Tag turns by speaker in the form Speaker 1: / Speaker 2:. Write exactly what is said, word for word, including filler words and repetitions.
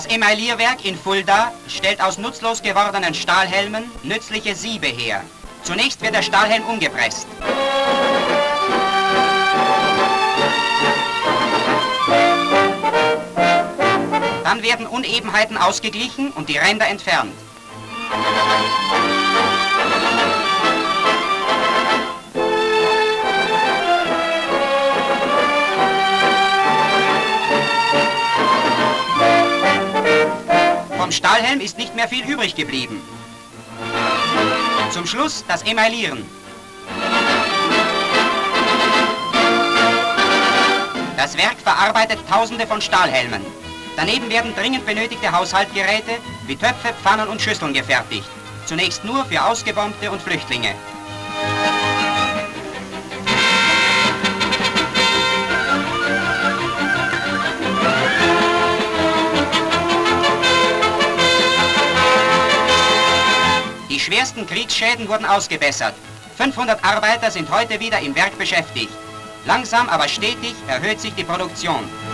Speaker 1: Das Emaillierwerk in Fulda stellt aus nutzlos gewordenen Stahlhelmen nützliche Siebe her. Zunächst wird der Stahlhelm umgepresst. Dann werden Unebenheiten ausgeglichen und die Ränder entfernt. Vom Stahlhelm ist nicht mehr viel übrig geblieben. Zum Schluss das Emaillieren. Das Werk verarbeitet Tausende von Stahlhelmen. Daneben werden dringend benötigte Haushaltsgeräte wie Töpfe, Pfannen und Schüsseln gefertigt. Zunächst nur für Ausgebombte und Flüchtlinge. Die schwersten Kriegsschäden wurden ausgebessert. fünfhundert Arbeiter sind heute wieder im Werk beschäftigt. Langsam aber stetig erhöht sich die Produktion.